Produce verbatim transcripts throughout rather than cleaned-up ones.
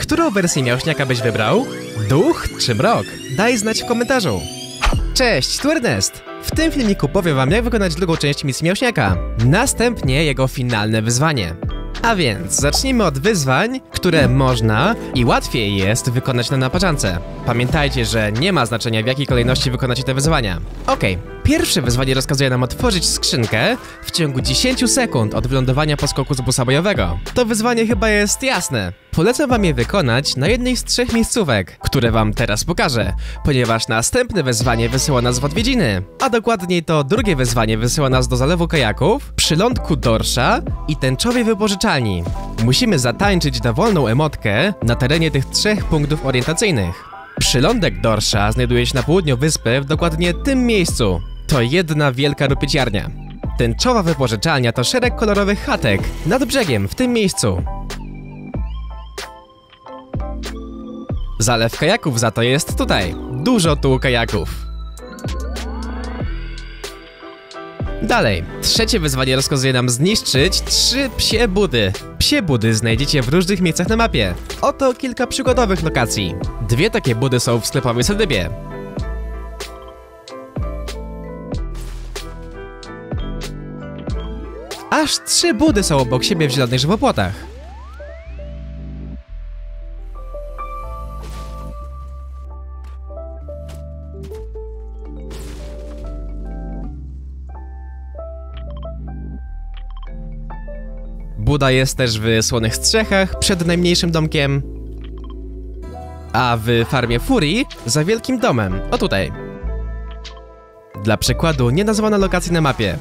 Którą wersję miałśniaka byś wybrał? Duch czy mrok? Daj znać w komentarzu. Cześć, tu Ernest. W tym filmiku powiem wam, jak wykonać drugą część misji miałśniaka. Następnie jego finalne wyzwanie. A więc zacznijmy od wyzwań, które można i łatwiej jest wykonać na naparzance. Pamiętajcie, że nie ma znaczenia, w jakiej kolejności wykonacie te wyzwania. Okej, pierwsze wyzwanie rozkazuje nam otworzyć skrzynkę w ciągu dziesięciu sekund od wylądowania po skoku z busa bojowego. To wyzwanie chyba jest jasne. Polecam wam je wykonać na jednej z trzech miejscówek, które wam teraz pokażę, ponieważ następne wyzwanie wysyła nas w odwiedziny, a dokładniej to drugie wyzwanie wysyła nas do Zalewu Kajaków, przylądku Dorsza i tęczowej wypożyczalni. Musimy zatańczyć dowolną emotkę na terenie tych trzech punktów orientacyjnych. Przylądek Dorsza znajduje się na południu wyspy w dokładnie tym miejscu. To jedna wielka rupieciarnia. Tęczowa wypożyczalnia to szereg kolorowych chatek nad brzegiem w tym miejscu. Zalew Kajaków za to jest tutaj. Dużo tu kajaków. Dalej, trzecie wyzwanie rozkazuje nam zniszczyć trzy psie budy. Psie budy znajdziecie w różnych miejscach na mapie. Oto kilka przykładowych lokacji. Dwie takie budy są w sklepowej siedzibie. Aż trzy budy są obok siebie w zielonych żywopłotach. Buda jest też w słonych strzechach przed najmniejszym domkiem, a w farmie Furii za wielkim domem, o tutaj. Dla przykładu nienazwana lokacja na mapie.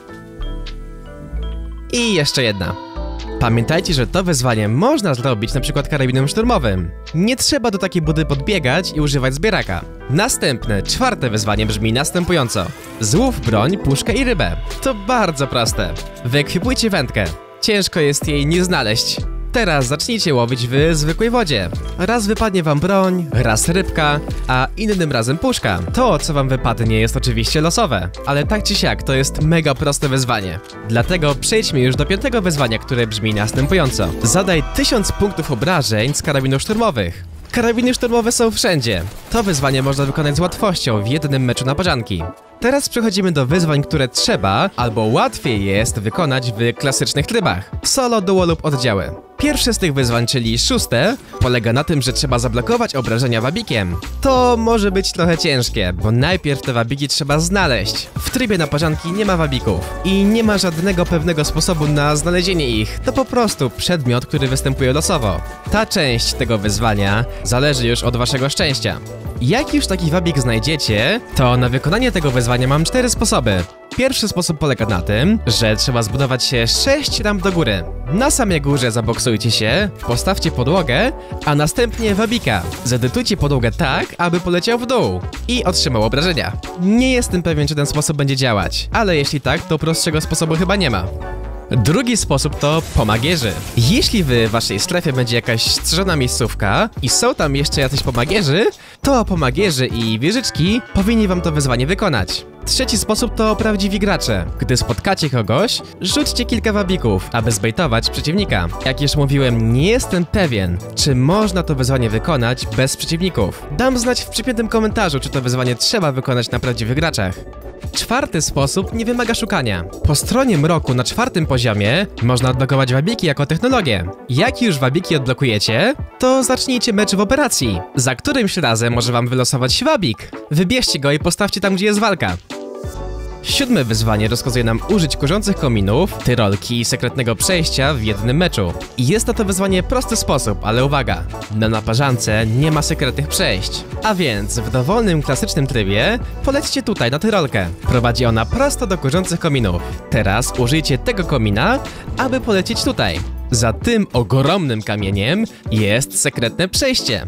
I jeszcze jedna. Pamiętajcie, że to wyzwanie można zrobić na przykład karabinem szturmowym. Nie trzeba do takiej budy podbiegać i używać zbieraka. Następne, czwarte wyzwanie brzmi następująco. Złów broń, puszkę i rybę. To bardzo proste. Wyekwipujcie wędkę. Ciężko jest jej nie znaleźć. Teraz zacznijcie łowić w zwykłej wodzie. Raz wypadnie wam broń, raz rybka, a innym razem puszka. To, co wam wypadnie, jest oczywiście losowe, ale tak czy siak to jest mega proste wyzwanie. Dlatego przejdźmy już do piątego wyzwania, które brzmi następująco. Zadaj tysiąc punktów obrażeń z karabinów szturmowych. Karabiny szturmowe są wszędzie. To wyzwanie można wykonać z łatwością w jednym meczu naparzanki. Teraz przechodzimy do wyzwań, które trzeba, albo łatwiej jest wykonać w klasycznych trybach. Solo, duo lub oddziały. Pierwsze z tych wyzwań, czyli szóste, polega na tym, że trzeba zablokować obrażenia wabikiem. To może być trochę ciężkie, bo najpierw te wabiki trzeba znaleźć. W trybie naparzanki nie ma wabików i nie ma żadnego pewnego sposobu na znalezienie ich. To po prostu przedmiot, który występuje losowo. Ta część tego wyzwania zależy już od waszego szczęścia. Jak już taki wabik znajdziecie, to na wykonanie tego wyzwania mam cztery sposoby. Pierwszy sposób polega na tym, że trzeba zbudować się sześć ramp do góry. Na samej górze zaboksujcie się, postawcie podłogę, a następnie wabika. Zedytujcie podłogę tak, aby poleciał w dół i otrzymał obrażenia. Nie jestem pewien, czy ten sposób będzie działać, ale jeśli tak, to prostszego sposobu chyba nie ma. Drugi sposób to pomagierzy. Jeśli w waszej strefie będzie jakaś strzeżona miejscówka i są tam jeszcze jacyś pomagierzy, to pomagierzy i wieżyczki powinni wam to wyzwanie wykonać. Trzeci sposób to prawdziwi gracze. Gdy spotkacie kogoś, rzućcie kilka wabików, aby zbejtować przeciwnika. Jak już mówiłem, nie jestem pewien, czy można to wyzwanie wykonać bez przeciwników. Dam znać w przypiętym komentarzu, czy to wyzwanie trzeba wykonać na prawdziwych graczach. Czwarty sposób nie wymaga szukania. Po stronie mroku na czwartym poziomie można odblokować wabiki jako technologię. Jak już wabiki odblokujecie, to zacznijcie mecz w operacji, za którymś razem może wam wylosować wabik. Wybierzcie go i postawcie tam, gdzie jest walka. Siódme wyzwanie rozkazuje nam użyć kurzących kominów, tyrolki i sekretnego przejścia w jednym meczu. I jest na to wyzwanie prosty sposób, ale uwaga, na naparzance nie ma sekretnych przejść. A więc w dowolnym klasycznym trybie polećcie tutaj na tyrolkę. Prowadzi ona prosto do kurzących kominów. Teraz użyjcie tego komina, aby polecieć tutaj. Za tym ogromnym kamieniem jest sekretne przejście.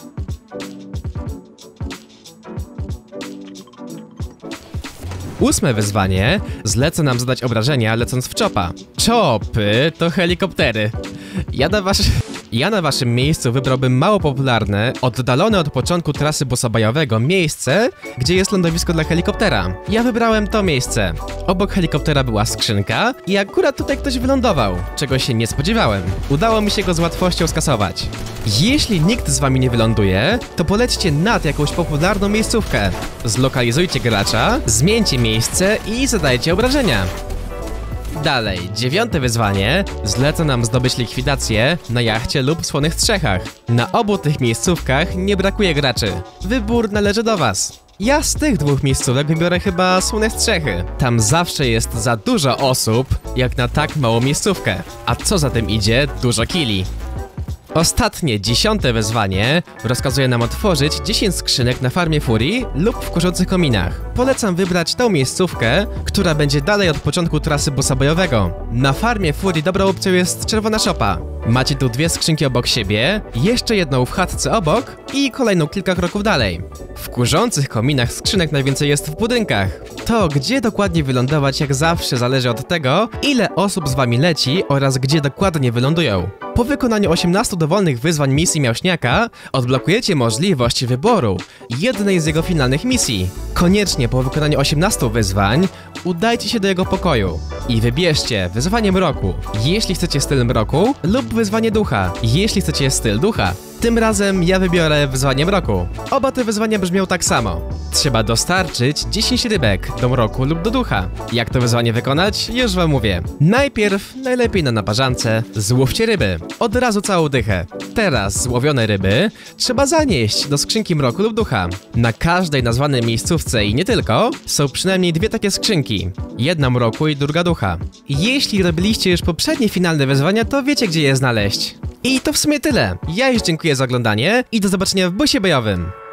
Ósme wyzwanie zleca nam zadać obrażenia lecąc w czopa. Czopy to helikoptery. Ja na wasze... Ja na waszym miejscu wybrałbym mało popularne, oddalone od początku trasy busobajowego miejsce, gdzie jest lądowisko dla helikoptera. Ja wybrałem to miejsce. Obok helikoptera była skrzynka i akurat tutaj ktoś wylądował, czego się nie spodziewałem. Udało mi się go z łatwością skasować. Jeśli nikt z wami nie wyląduje, to polećcie nad jakąś popularną miejscówkę. Zlokalizujcie gracza, zmieńcie miejsce i zadajcie obrażenia. Dalej, dziewiąte wyzwanie. Zleca nam zdobyć likwidację na jachcie lub słonych strzechach. Na obu tych miejscówkach nie brakuje graczy. Wybór należy do was. Ja z tych dwóch miejscówek wybiorę chyba słone strzechy. Tam zawsze jest za dużo osób, jak na tak małą miejscówkę. A co za tym idzie, dużo killi. Ostatnie, dziesiąte wyzwanie rozkazuje nam otworzyć dziesięć skrzynek na farmie Furii lub w kurzących kominach. Polecam wybrać tą miejscówkę, która będzie dalej od początku trasy bossa bojowego. Na farmie Furii dobrą opcją jest czerwona szopa. Macie tu dwie skrzynki obok siebie, jeszcze jedną w chatce obok i kolejną kilka kroków dalej. W kurzących kominach skrzynek najwięcej jest w budynkach. To, gdzie dokładnie wylądować, jak zawsze zależy od tego, ile osób z wami leci oraz gdzie dokładnie wylądują. Po wykonaniu osiemnastu dowolnych wyzwań misji Miałśniaka odblokujecie możliwość wyboru jednej z jego finalnych misji. Koniecznie po wykonaniu osiemnastu wyzwań udajcie się do jego pokoju i wybierzcie wyzwanie mroku, jeśli chcecie styl mroku, lub wyzwanie ducha, jeśli chcecie styl ducha. Tym razem ja wybiorę wyzwanie mroku. Oba te wyzwania brzmią tak samo. Trzeba dostarczyć dziesięć rybek do mroku lub do ducha. Jak to wyzwanie wykonać? Już wam mówię. Najpierw, najlepiej na naparzance, złówcie ryby. Od razu całą dychę. Teraz złowione ryby trzeba zanieść do skrzynki mroku lub ducha. Na każdej nazwanej miejscówce i nie tylko są przynajmniej dwie takie skrzynki. Jedna mroku i druga ducha. Jeśli robiliście już poprzednie finalne wyzwania, to wiecie, gdzie je znaleźć. I to w sumie tyle. Ja już dziękuję za oglądanie i do zobaczenia w busie bojowym.